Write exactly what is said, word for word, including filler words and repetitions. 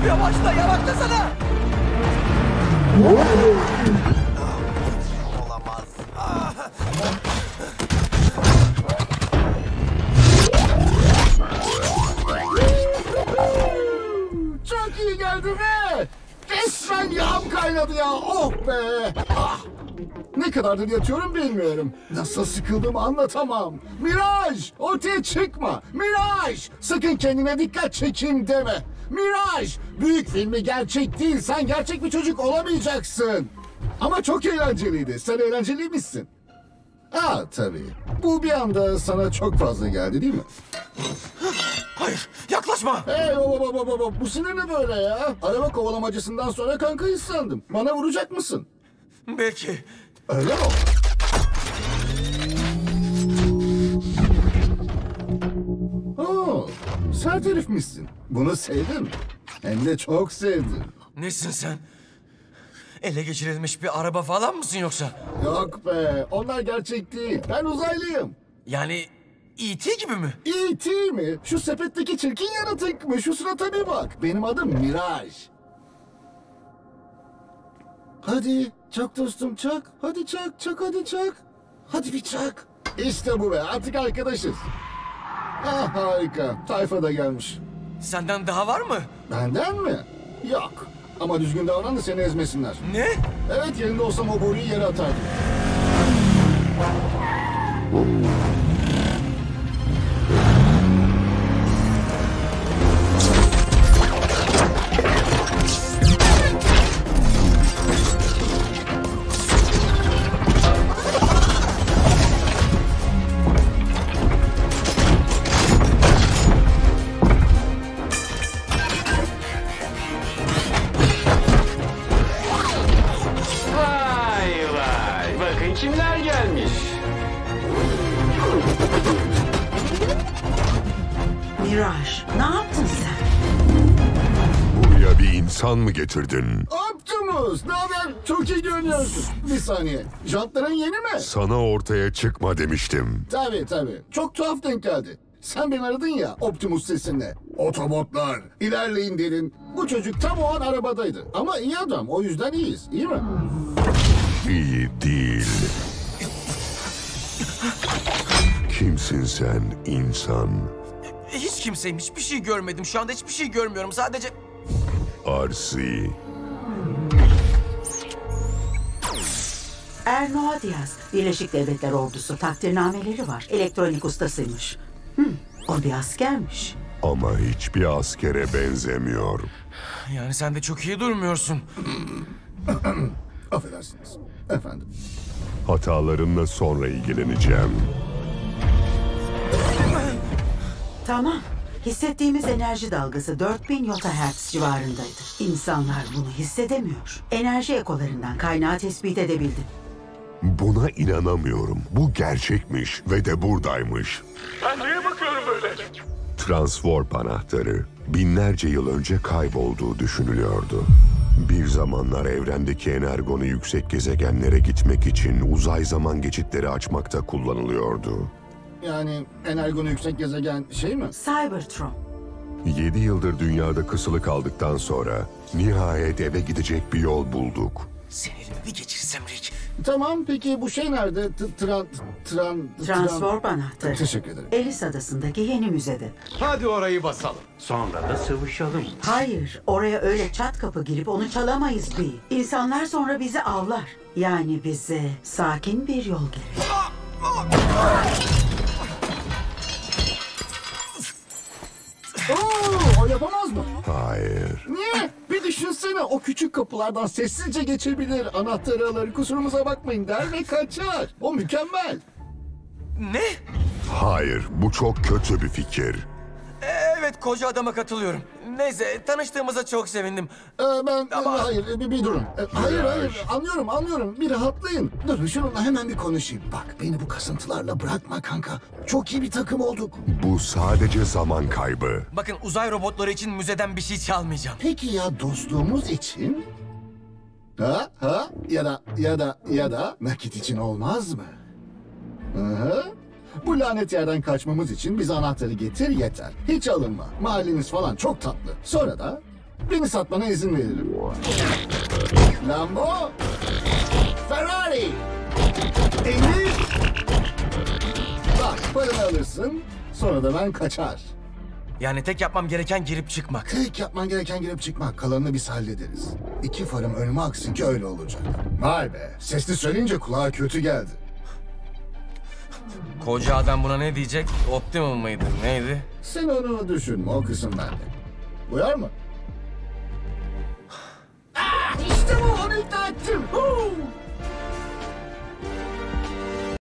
Yavaşla, yavaşlasana. Olamaz. Çok iyi geldi be. Resmen yağım kaynadı ya. Oh be. Ah. Ne kadardır yatıyorum bilmiyorum. Nasıl sıkıldığımı anlatamam. Miraj! Ortaya çıkma! Miraj! Sakın kendine dikkat çekeyim deme. Miraj! Büyük filmi gerçek değil. Sen gerçek bir çocuk olamayacaksın. Ama çok eğlenceliydi. Sen eğlenceliymişsin. Aa tabii. Bu bir anda sana çok fazla geldi değil mi? Hayır, yaklaşma. Hey baba baba baba. Bu sinir ne böyle ya? Araba kovalamacısından sonra kankayı sandım. Bana vuracak mısın? Belki. Öyle mi? Oo, sert herifmişsin. Bunu sevdim. Hem de çok sevdim. Nesin sen? Ele geçirilmiş bir araba falan mısın yoksa? Yok be, onlar gerçek değil. Ben uzaylıyım. Yani E T gibi mi? E T mi? Şu sepetteki çirkin yaratık mı? Şu surata bir bak. Benim adım Miraj. Hadi çak dostum çak. Hadi çak çak hadi çak. Hadi bir çak. İşte bu be, artık arkadaşız. Ah harika. Tayfa da gelmiş. Senden daha var mı? Benden mi? Yok. Ama düzgün davran da seni ezmesinler. Ne? Evet, yerinde olsam o boruyu yere atardım. Kimler gelmiş? Miraj, ne yaptın sen? Buraya bir insan mı getirdin? Optimus, ne haber? Çok iyi görünüyorsun. Bir saniye, jantların yeni mi? Sana ortaya çıkma demiştim. Tabii tabii, çok tuhaf denk geldi. Sen beni aradın ya Optimus sesinle. Otobotlar, ilerleyin dedin. Bu çocuk tam o an arabadaydı. Ama iyi adam, o yüzden iyiyiz, iyi mi? İyi değil. Kimsin sen insan? Hiç kimseyim, hiçbir şey görmedim. Şu anda hiçbir şey görmüyorum. Sadece... Arsi. Ernoa Diaz, Birleşik Devletler Ordusu takdirnameleri var. Elektronik ustasıymış. Hmm, o bir askermiş. Ama hiçbir askere benzemiyor. Yani sen de çok iyi durmuyorsun. Affedersiniz, efendim. Hatalarınla sonra ilgileneceğim. Tamam. Hissettiğimiz enerji dalgası dört bin yota hertz civarındaydı. İnsanlar bunu hissedemiyor. Enerji ekolarından kaynağı tespit edebildim. Buna inanamıyorum. Bu gerçekmiş ve de buradaymış. Ben neye bakıyorum böyle? Transwarp anahtarı binlerce yıl önce kaybolduğu düşünülüyordu. Bir zamanlar evrendeki energonu yüksek gezegenlere gitmek için uzay zaman geçitleri açmakta kullanılıyordu. Yani energonu yüksek gezegen şey mi? Cybertron. Yedi yıldır dünyada kısılı kaldıktan sonra nihayet eve gidecek bir yol bulduk. Seni elime bir geçirsem Rick. Tamam, peki bu şey nerede? T- Tran... Tran... Transwarp anahtarı. Teşekkür ederim. Elis Adası'ndaki yeni müzede. Hadi orayı basalım. Sonra da sıvışalım. Hayır, oraya öyle çat kapı girip onu çalamayız bir. İnsanlar sonra bizi avlar. Yani bize sakin bir yol gerek. Oo, o yapamaz mı? Hayır. Niye? Bir düşünsene, o küçük kapılardan sessizce geçebilir. Anahtarı alır, kusurumuza bakmayın der ve kaçar. O mükemmel. Ne? Hayır, bu çok kötü bir fikir. Evet, koca adama katılıyorum. Neyse, tanıştığımıza çok sevindim. Ee, ben... Ama- e, hayır, bir, bir durun. Ee, hayır, hayır, anlıyorum, anlıyorum. Bir rahatlayın. Dur, şununla hemen bir konuşayım. Bak, beni bu kasıntılarla bırakma kanka. Çok iyi bir takım olduk. Bu sadece zaman kaybı. Bakın, uzay robotları için müzeden bir şey çalmayacağım. Peki ya dostluğumuz için? Ha, ha? Ya da, ya da, ya da nakit için olmaz mı? Hı. Bu lanet yerden kaçmamız için bize anahtarı getir yeter. Hiç alınma. Mahalleniz falan çok tatlı. Sonra da Beni satmana izin veririm. Lambo, Ferrari, Emir. Bak paranı alırsın, sonra da ben kaçar. Yani tek yapmam gereken girip çıkmak. Tek yapman gereken girip çıkmak, kalanını biz hallederiz. İki farım önüme aksın ki öyle olacak. Vay be, sesli söyleyince kulağa kötü geldi. Koca adam buna ne diyecek? Optimum mıydı? Neydi? Sen onu düşünme, o kısım bende. Uyar mı? Ah, işte bu, onu ikna ettim. Huu!